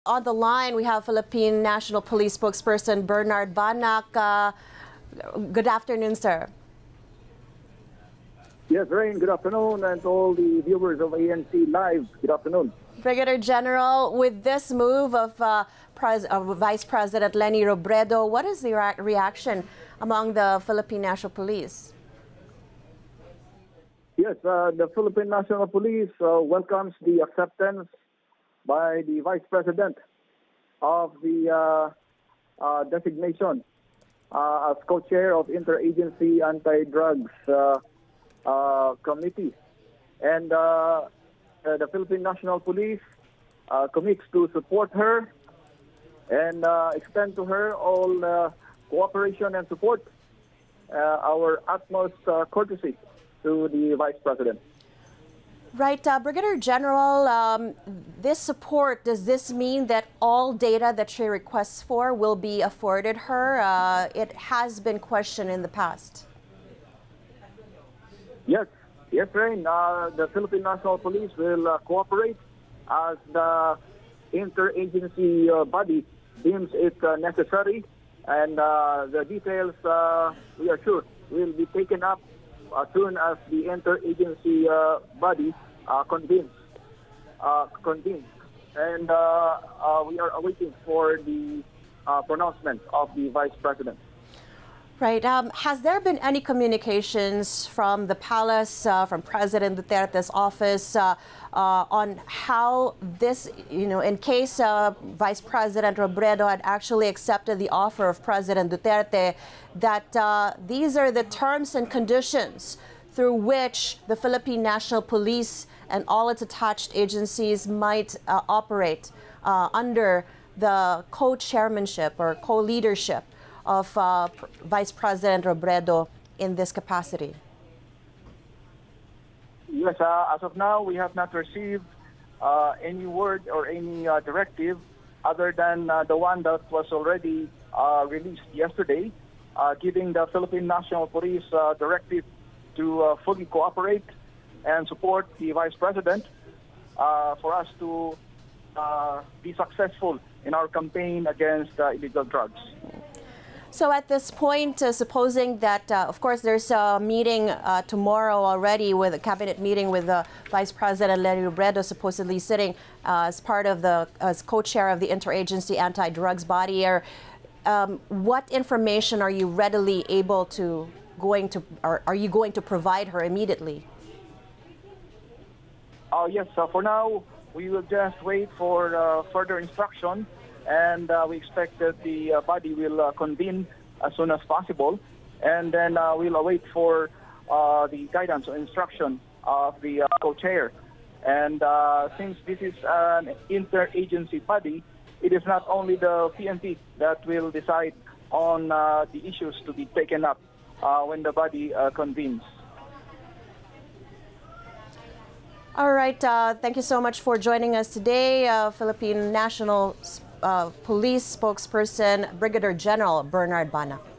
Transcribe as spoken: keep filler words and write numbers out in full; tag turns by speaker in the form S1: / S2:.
S1: On the line, we have Philippine National Police spokesperson Bernard Banac. Uh, good afternoon, sir.
S2: Yes, Rain, good afternoon, and to all the viewers of A N C Live, good afternoon.
S1: Brigadier General, with this move of, uh, Pres of Vice President Leni Robredo, what is the re reaction among the Philippine National Police?
S2: Yes, uh, the Philippine National Police uh, welcomes the acceptance by the Vice President of the uh, uh, designation uh, as co-chair of Interagency Anti-Drugs uh, uh, Committee. And uh, uh, the Philippine National Police uh, commits to support her and uh, extend to her all uh, cooperation and support, uh, our utmost uh, courtesy to the Vice President.
S1: Right, uh, Brigadier General, um, this support, does this mean that all data that she requests for will be afforded her? Uh, it has been questioned in the past.
S2: Yes, yes, Rain. Uh, the Philippine National Police will uh, cooperate as the interagency uh, body deems it uh, necessary, and uh, the details, uh, we are sure, will be taken up as soon as the interagency uh, body uh, convenes. Uh, convenes. And uh, uh, we are awaiting for the uh, pronouncement of the Vice President.
S1: Right. Um, has there been any communications from the palace, uh, from President Duterte's office, uh, uh, on how this, you know, in case uh, Vice President Robredo had actually accepted the offer of President Duterte, that uh, these are the terms and conditions through which the Philippine National Police and all its attached agencies might uh, operate uh, under the co-chairmanship or co-leadership of uh, Vice President Robredo in this capacity?
S2: Yes, uh, as of now, we have not received uh, any word or any uh, directive other than uh, the one that was already uh, released yesterday, uh, giving the Philippine National Police uh, directive to uh, fully cooperate and support the Vice President uh, for us to uh, be successful in our campaign against uh, illegal drugs.
S1: So at this point, uh, supposing that, uh, of course, there's a meeting uh, tomorrow already with a cabinet meeting with uh, Vice President Leni Robredo supposedly sitting uh, as part of the, as co-chair of the Interagency Anti-Drugs body. Or, um, what information are you readily able to, going to, or are you going to provide her immediately?
S2: Uh, yes, uh, for now, we will just wait for uh, further instruction. And uh, we expect that the uh, body will uh, convene as soon as possible. And then uh, we'll await for uh, the guidance or instruction of the uh, co-chair. And uh, since this is an interagency body, it is not only the P N P that will decide on uh, the issues to be taken up uh, when the body uh, convenes.
S1: All right. Uh, thank you so much for joining us today, uh, Philippine National Uh, Police spokesperson Brigadier General Bernard Banac.